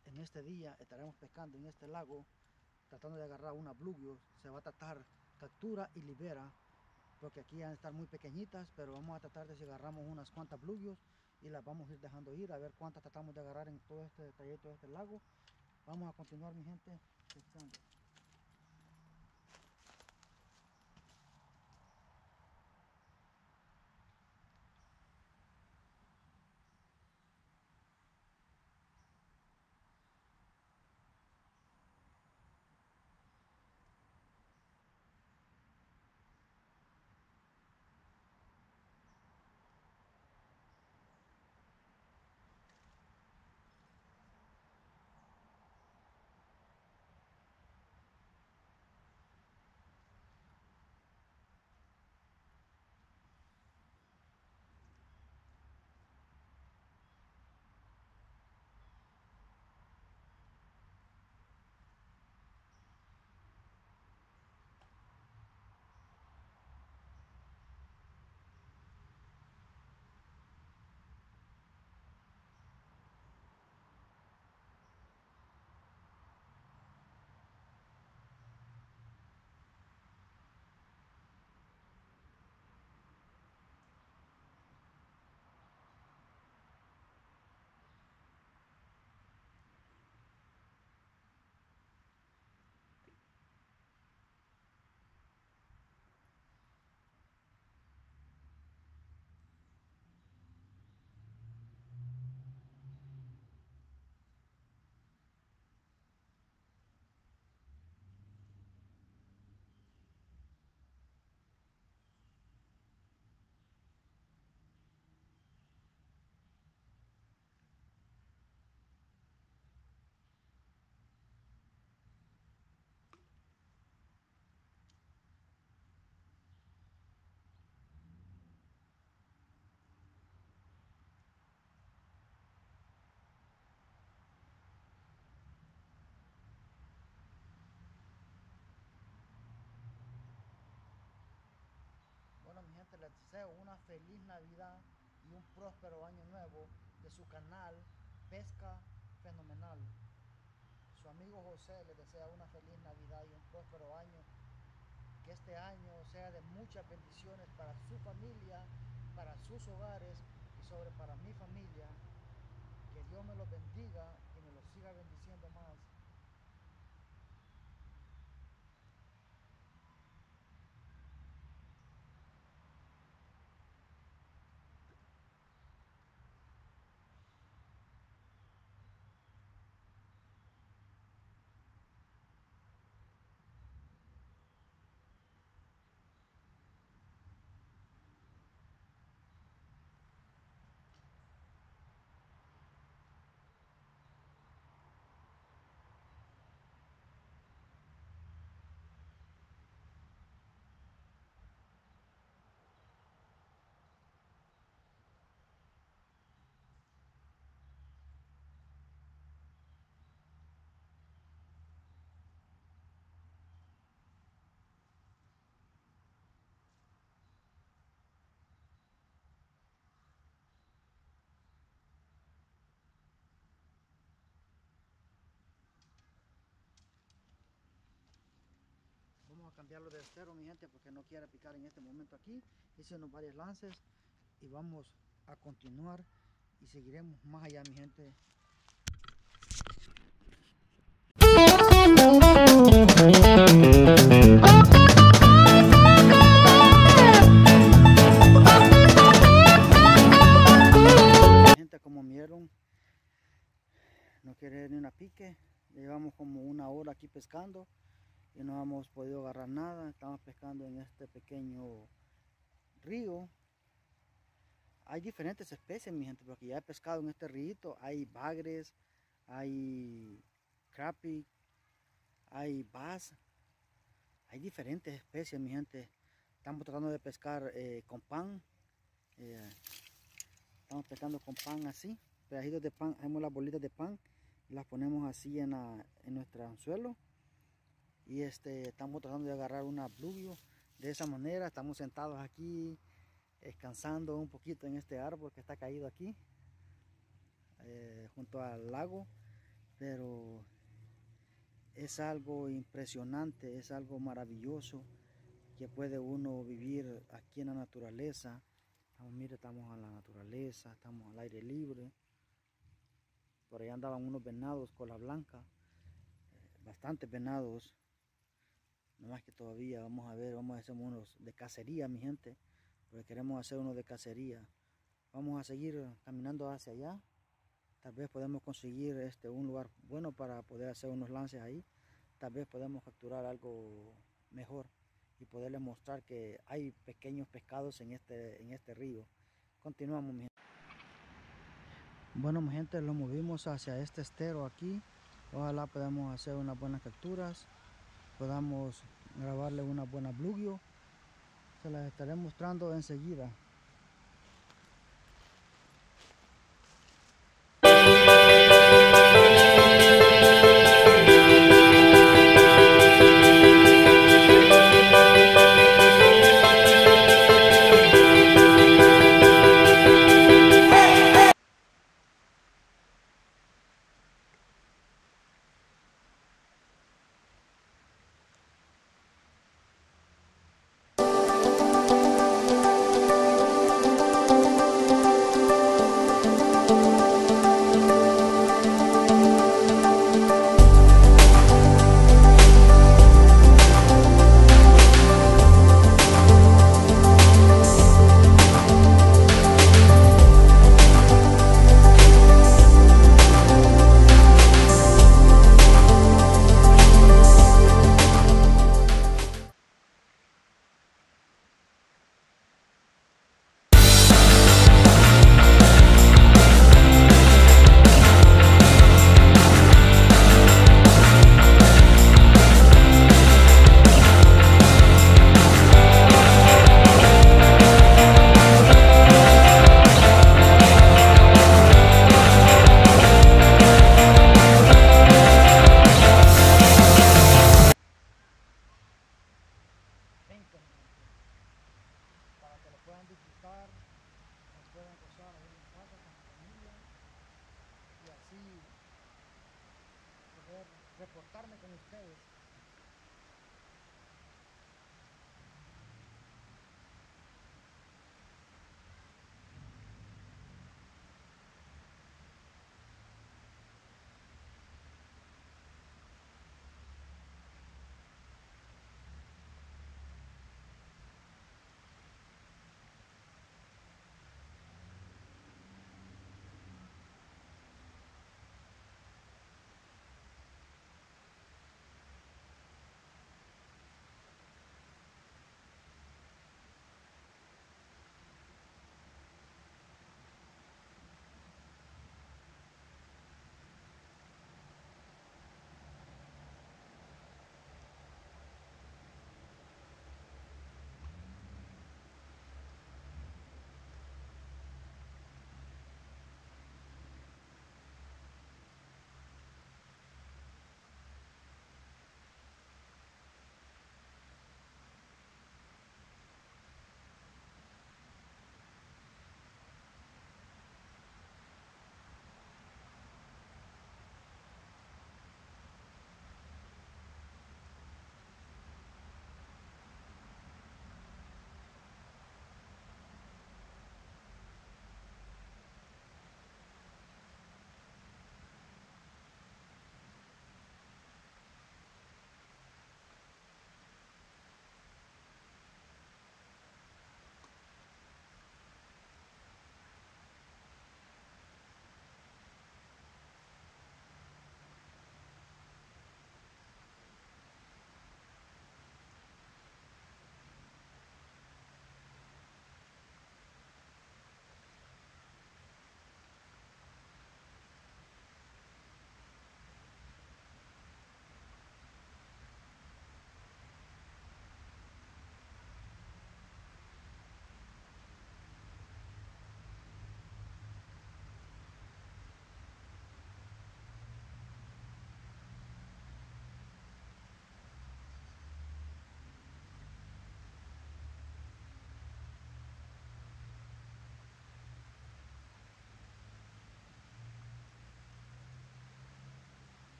en este día estaremos pescando en este lago, tratando de agarrar una bluegio. Se va a tratar captura y libera, porque aquí van a estar muy pequeñitas, pero vamos a tratar de si agarramos unas cuantas bluegios y las vamos a ir dejando ir, a ver cuántas tratamos de agarrar en todo este trayecto de este lago. Vamos a continuar, mi gente, pescando. Bueno, mi gente, les deseo una feliz Navidad y un próspero año nuevo de su canal Pesca Fenomenal. Su amigo José les desea una feliz Navidad y un próspero año. Que este año sea de muchas bendiciones para su familia, para sus hogares y sobre para mi familia. Que Dios me los bendiga y me los siga bendiciendo más. Vamos a cambiarlo de estero, mi gente, porque no quiere picar en este momento aquí. Hice unos varios lances y vamos a continuar y seguiremos más allá, mi gente. Mi gente, como vieron, no quiere ni una pique. Llevamos como una hora aquí pescando y no hemos podido agarrar nada. Estamos pescando en este pequeño río. Hay diferentes especies, mi gente, porque ya he pescado en este río. Hay bagres, hay crappie, hay bass, hay diferentes especies, mi gente. Estamos tratando de pescar con pan. eh, Estamos pescando con pan así, pedacitos de pan. Hacemos las bolitas de pan y las ponemos así en nuestro anzuelo. Y estamos tratando de agarrar una bluegio de esa manera. Estamos sentados aquí descansando un poquito en este árbol que está caído aquí junto al lago. pero es algo impresionante, es algo maravilloso que puede uno vivir aquí en la naturaleza. Mire, estamos en la naturaleza, estamos al aire libre. Por allá andaban unos venados cola blanca, bastantes venados. No más que todavía vamos a ver, vamos a hacer unos de cacería, mi gente, porque queremos hacer unos de cacería. Vamos a seguir caminando hacia allá. Tal vez podemos conseguir un lugar bueno para poder hacer unos lances ahí. Tal vez podemos capturar algo mejor y poderles mostrar que hay pequeños pescados en este río. Continuamos, mi gente. Bueno, mi gente, lo movimos hacia este estero aquí. Ojalá podamos hacer unas buenas capturas, podamos grabarle una buena bluegio. Se las estaré mostrando enseguida. Para que lo puedan disfrutar, lo puedan gozar ahí en casa con su familia y así poder reportarme con ustedes.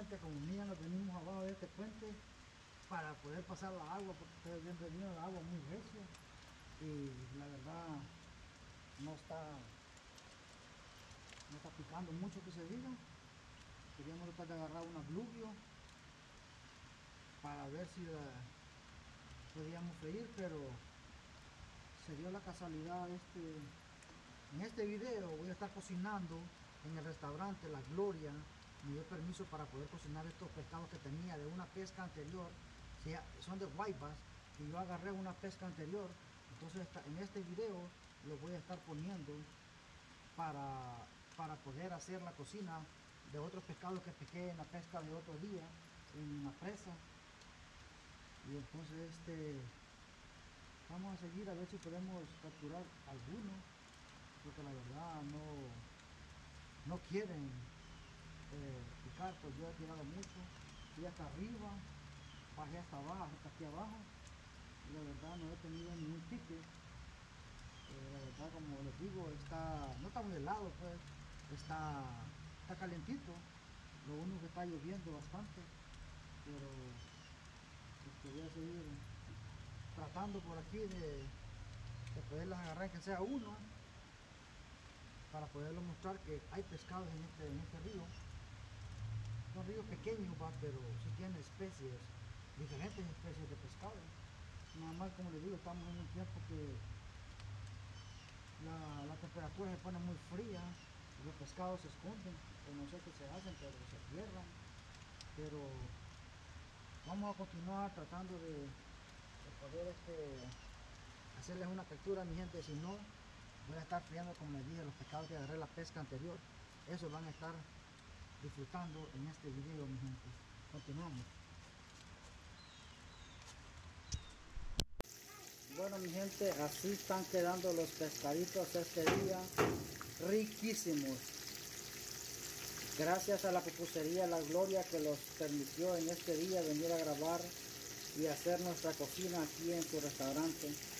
gente como mía nos venimos abajo de este puente para poder pasar la agua, porque ustedes ven venir el agua muy recio y la verdad no está picando mucho que se diga. Queríamos tratar de agarrar un abluvio para ver si podíamos freír, pero se dio la casualidad. En este video voy a estar cocinando en el restaurante La Gloria. Me dio permiso para poder cocinar estos pescados que tenía de una pesca anterior. Son de guaybas y yo agarré una pesca anterior. Entonces en este video lo voy a estar poniendo para poder hacer la cocina de otros pescados que pesqué en la pesca de otro día en la presa. Y entonces vamos a seguir a ver si podemos capturar alguno, porque la verdad no quieren picar. Pues yo he tirado mucho, fui hasta arriba, bajé hasta abajo, hasta aquí abajo, y la verdad no he tenido ningún pique. La verdad, como les digo, no está muy helado, pues está calientito. Lo único que está lloviendo bastante, pero voy a seguir tratando por aquí de poderlas agarrar, que sea uno, para poderlo mostrar que hay pescados en este río. Son ríos pequeños, pero sí tiene especies, diferentes especies de pescado. Nada más, como les digo, estamos en un tiempo que la temperatura se pone muy fría, los pescados se esconden, o no sé qué se hacen, pero se cierran. Pero vamos a continuar tratando de poder hacerles una captura, mi gente. Si no, voy a estar friando, como les dije, los pescados que agarré la pesca anterior. Eso van a estar disfrutando en este video, mi gente. Continuamos. Bueno, mi gente, así están quedando los pescaditos este día, riquísimos. Gracias a la pupusería La Gloria, que los permitió en este día venir a grabar y hacer nuestra cocina aquí en su restaurante.